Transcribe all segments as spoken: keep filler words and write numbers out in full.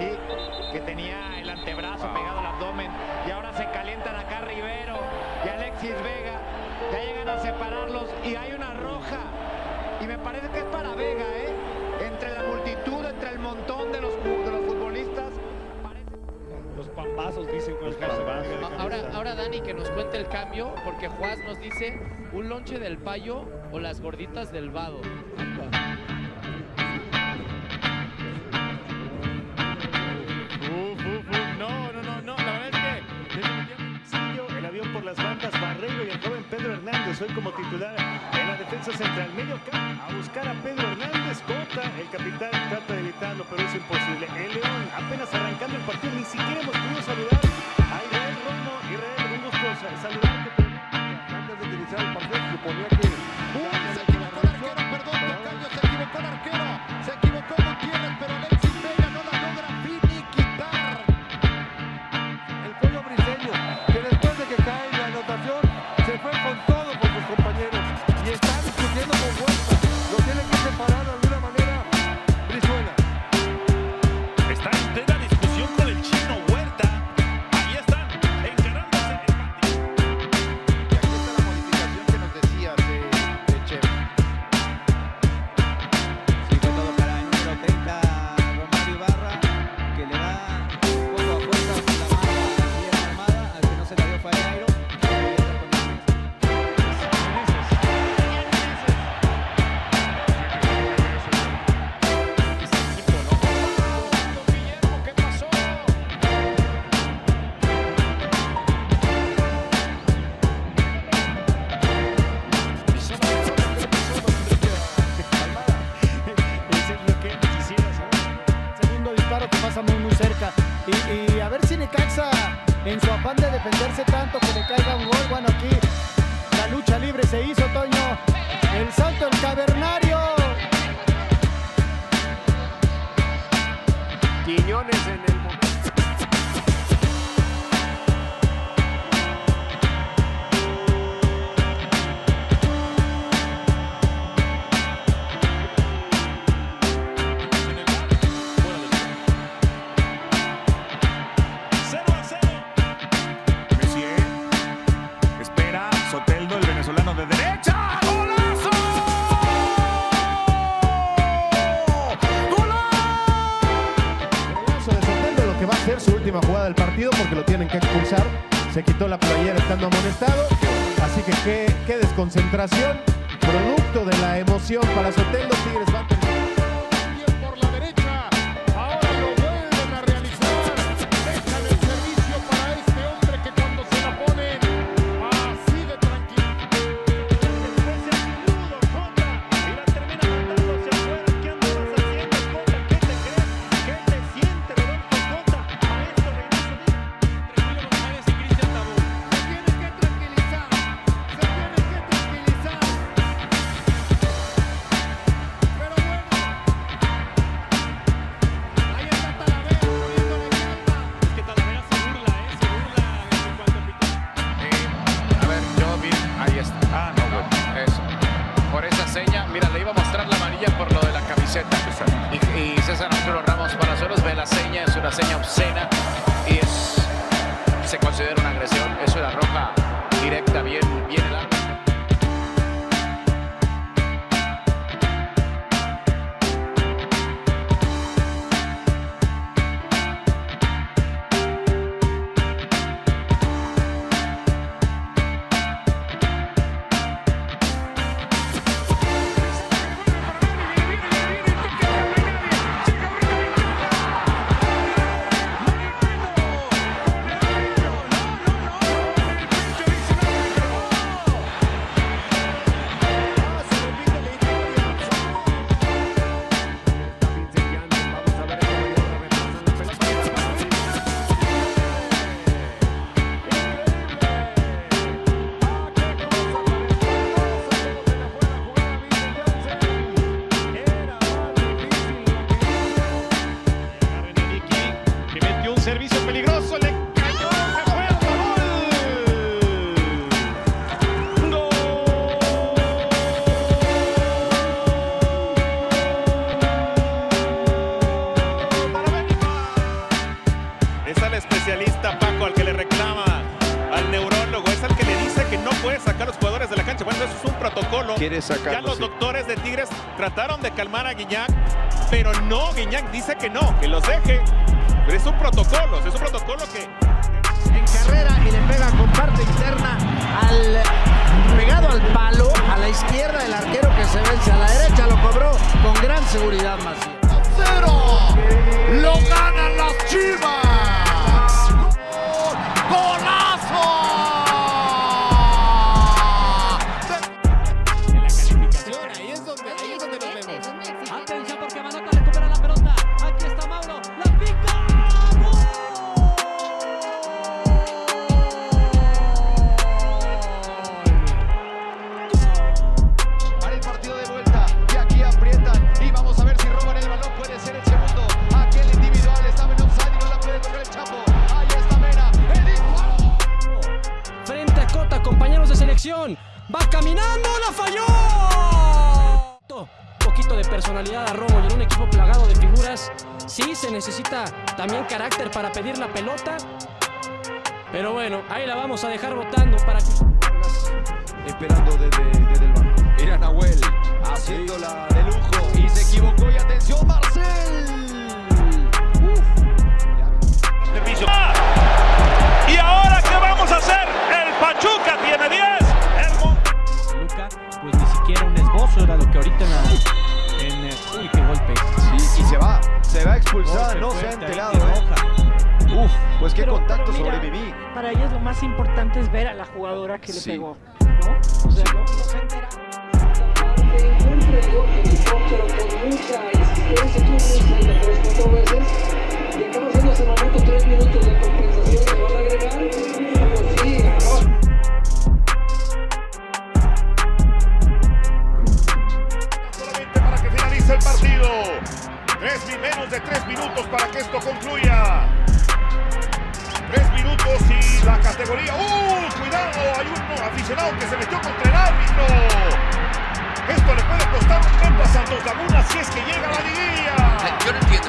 así, que tenía el antebrazo wow. pegado al abdomen, y ahora se calientan acá Rivero y Alexis Vega, ya llegan a separarlos y hay una roja, y me parece que es para Vega, ¿eh? Entre la multitud, entre el montón de los, de los futbolistas. Parece... Los pambazos, dicen con el caso. Ahora, ahora Dani, que nos cuente el cambio, porque Juaz nos dice un lonche del Payo o las gorditas del Vado. Por las bandas, Barreiro y el joven Pedro Hernández hoy como titular en la defensa central. Medio campo a buscar a Pedro Hernández. Cota, el capitán, trata de evitarlo, pero es imposible. El León apenas arrancando el partido, ni siquiera hemos podido saludar a Israel Romo. Israel, un gusto saludarte. Antes de utilizar el partido, suponía que... ¡Uy! Se equivocó el arquero, perdón, Tocayo, se equivocó el arquero. Se equivocó Gutiérrez, pero Alexis Vega no la logra finiquitar. El pollo briseño, que después de que cae la anotación, se fue con todo por sus compañeros. Y está discutiendo con Huerta. Lo tiene que separar de alguna manera Brizuela. Está en plena discusión con el chino Huerta. Ahí están, encarándose el partido. Y aquí está la modificación que nos decías de, de Chef. Sí, fue todo para el número treinta, Romario Ibarra, que le da un poco a fuerza la mano bien armada, al que no se la dio fue a Jairo. Segundo disparo que pasa muy muy cerca y, y a ver si Necaxa en su afán de defenderse tanto que le caiga un gol. Bueno, aquí la lucha libre se hizo, Toño, el salto del cavernario. Quiñones en el momento. Soteldo, el venezolano de derecha. ¡Golazo! Golazo de Soteldo, lo que va a ser su última jugada del partido porque lo tienen que expulsar. Se quitó la playera estando amonestado. Así que qué, qué desconcentración. Producto de la emoción para Soteldo. Tigres va a terminar. Por la derecha, ahora lo vuelven a realizar. Dejan el servicio para este hombre que cuando se la ponen así de tranquilo. Después se aludo, Cota, y la termina mandándose afuera. ¿Qué andabas haciendo, Cota? ¿Qué te crees? ¿Qué te siente, Rodolfo Cota? Maestro Reynoso, Tranquilo González y Cristian Tabú. Se tiene que tranquilizar. Se tiene que tranquilizar. Pero bueno, ahí está Talavera poniéndole calma. Es que Talavera se burla, ¿eh? Se burla en cuanto a pitar. A ver, yo vi, ahí está. Ah, no, bueno, eso. Por esa seña, mira, le iba a mostrar la amarilla por lo de la camiseta. Y, y César Arturo Ramos Palazuelos ve la seña, es una seña obscena y es, se considera una agresión. Es una roja directa, bien, bien el árbitro. Servicio peligroso, le cayó, se fue el gol. ¡Gol! Para México. Es al especialista Paco al que le reclama, al neurólogo, es al que le dice que no puede sacar a los jugadores de la cancha. Bueno, eso es un protocolo. Quiere sacarlo, ya los sí. doctores de Tigres trataron de calmar a Guiñac, pero no, Guiñac dice que no, que los deje. Pero es un protocolo, es un protocolo que... En carrera y le pega con parte interna al pegado al palo, a la izquierda del arquero que se vence, a la derecha lo cobró con gran seguridad Macías. ¡Cero! ¡Lo ganan las Chivas! ¡Golazo! En la calificación, ahí es donde, ahí es donde nos vemos. Atención porque Manota recupera la pelota. Aquí está Mauro. La pica. Para el partido de vuelta. Y aquí aprietan. Y vamos a ver si roban el balón. Puede ser el segundo. Aquel individual estaba en offside y no la puede tocar el Chapo. Ahí está Mena. El disparo. Frente a Cota, compañeros de selección. Va caminando, la falló. Poquito de personalidad a Romo y en un equipo plagado de figuras. Sí, se necesita también carácter para pedir la pelota. Pero bueno, ahí la vamos a dejar botando para que... Esperando desde, desde el banco. Era Nahuel haciéndola de lujo y se equivocó. Y atención, Marcel. Uf. ¿Y ahora qué vamos a hacer? El Pachuca tiene diez. El... Luca, pues ni siquiera un esbozo era lo que ahorita en la... En, uy, qué golpe. Sí, y se va. Se va expulsada. Golpe No se ha fuerte, ahí enterado. de ¿eh? roja. Uf, pues qué Pero- contacto pero mira, sobreviví. Para ellos lo más importante es ver a la jugadora que le Sí. pegó, ¿no? O sea, no, no se entera. Solamente para que finalice el partido. Tres, menos de tres minutos para que esto concluya. Tres minutos y la categoría. ¡Uh! Cuidado, hay un aficionado que se metió contra el árbitro. Esto le puede costar un tiempo a Santos Laguna si es que llega a la liguilla. Yo no entiendo.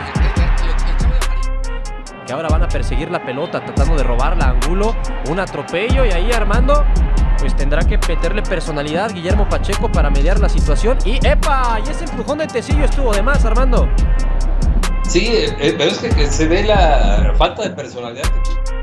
Que ahora van a perseguir la pelota tratando de robarla a Angulo, un atropello y ahí Armando pues tendrá que meterle personalidad Guillermo Pacheco para mediar la situación y ¡epa! Y ese empujón de Tecillo estuvo de más, Armando. Sí, eh, pero es que, que se ve la falta de personalidad que